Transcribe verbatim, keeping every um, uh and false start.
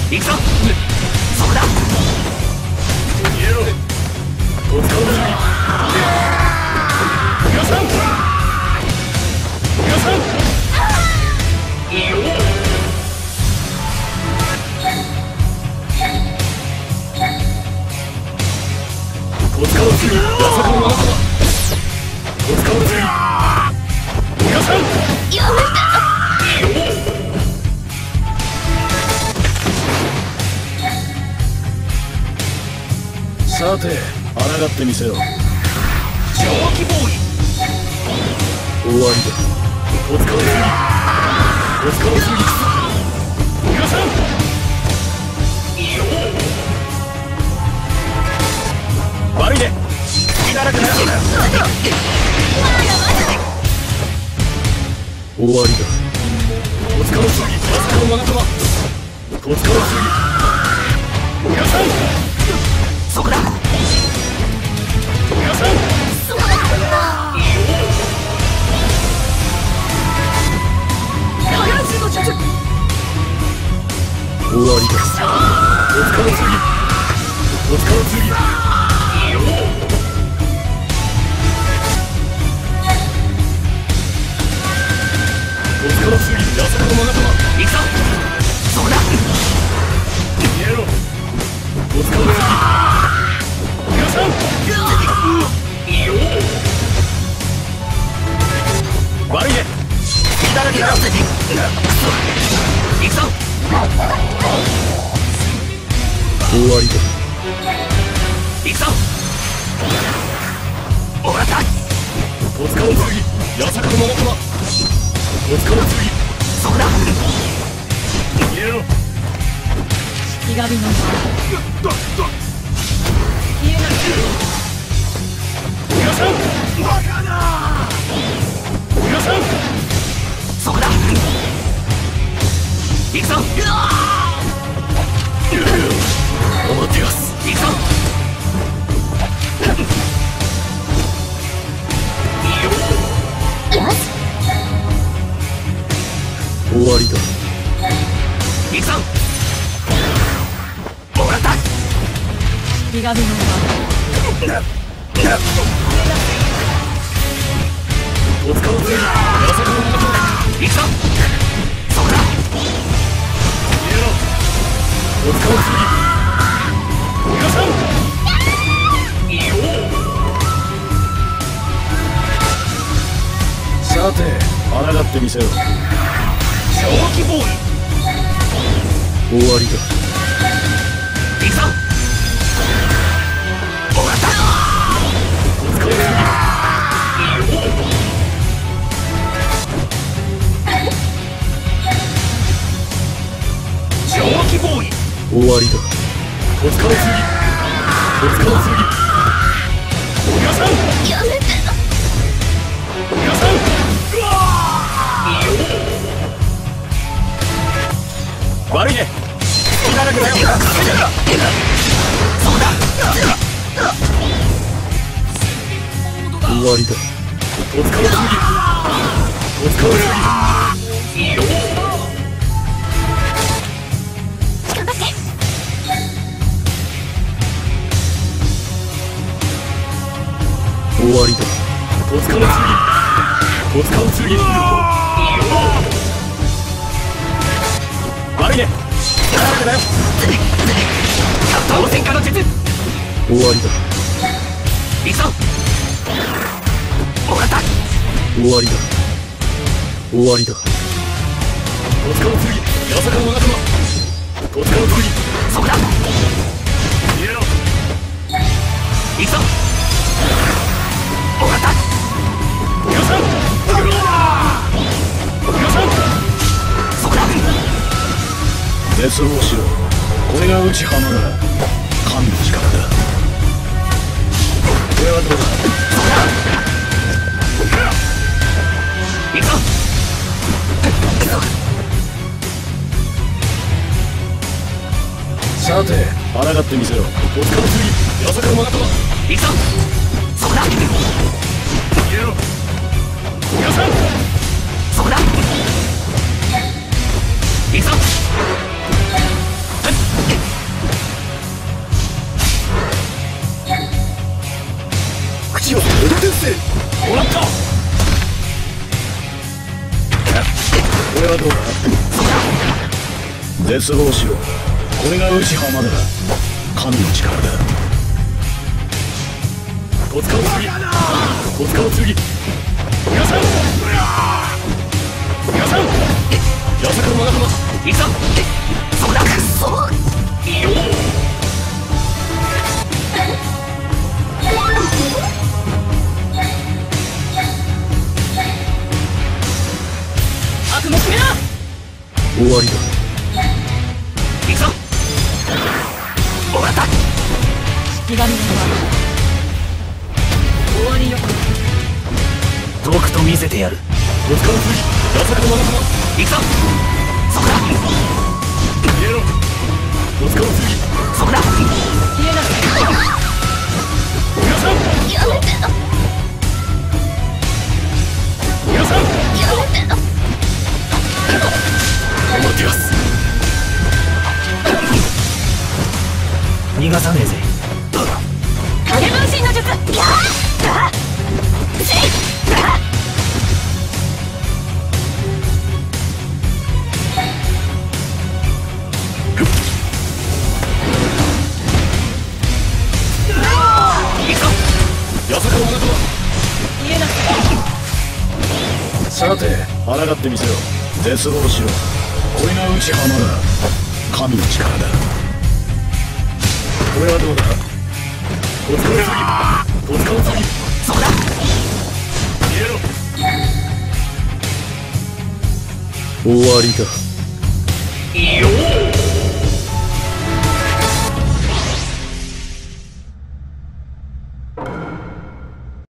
行くぞ。そこだ。逃げろ。お疲れ様。皆さん皆さんいいよ。お疲れすぎ。まさかのあなただ。お疲れすぎ。皆さんやめて。さて、抗ってみせよ。正気ボーイ。終わりだ。お疲れすぎ。お疲れすぎ。皆さんいいよ。悪いね。気だらけだよ。終わりだ。お疲れすぎ。まさかのあなたは。お疲れすぎ。皆さんそこだ。皆さんそこだ。の術。終わりだ。お疲れすぎ。お疲れすぎ。いいよ。お疲れすぎ。やさかのまがたま。行くぞ。そこだ。逃げろ。お疲れすぎ。皆さんいいよ。悪いね。血だらけだ。行くぞ。終わりだ。行くぞ。終わった。お疲れすぎ。やさかのままかな。お疲れすぎ。そこだ。逃げろ。 式神の消えなくて。 皆さんバカだ。皆さんそこだ。行くぞ。お待てやす。行くぞ。いいよ。よし。終わりだ。行くぞ。もらった。 式神のお疲れすぎ。やさかのまま行くぞ。そこだ。逃げろ。お疲れすぎ。皆さんいいよ。さて、抗ってみせろ。正気ボーイ。終わりだ。行くぞ。終わった。お疲れすぎ。いいよ。正気ボーイ。終わりだ。お疲れすぎ。お疲れすぎ。皆さんやめて。 皆さんうわーいいよ。悪いね。血だらけだよ。そこだ。終わりだ。お疲れすぎ。お疲れすぎ。いいよ。 頑張って。 終わりだ。お疲れすぎ。お疲れすぎ。いいよ。悪いね。誰だよ。当選家の術。終わりだ。行くぞ。終わった。終わりだ。終わりだ。お疲れすぎ。やさかのまがたま。お疲れすぎ。そこだ。逃げろ。行くぞ。終わった。皆さん皆さんそこだ。絶望しろ。これが内浜だ。神の力だ。これはどうだ。そこだ。行くぞ。さて、抗ってみせろ。お疲れすぎ。やさかのまがたま。行くぞ。そこだ。逃げろ。皆さんそこだ。行くぞ。 はどうだ。絶望しろ。これが内浜だ。神の力だ。戸塚を次戸塚を次皆さん皆さん八坂の仲間行くぞ。そこだ。くそいいよ。 悪も決めな。 終わりだ。行くぞ。終わった。 式神の終わりよ。 とくと見せてやる。戸塚の次八坂の仲間行くぞ。そこだ。消えろ。戸塚の次そこだ。 消えなさい。 皆さんやめて。 皆さんやめて。 待ってます。逃がさねえぜ。 影分身の術。やあ。せい。 さて、抗ってみせろ。絶望しろ。これが内浜だ。神の力だ。これはどうだ。戸塚の次戸塚の次そこだ。消えろ。終わりだ。いいよ。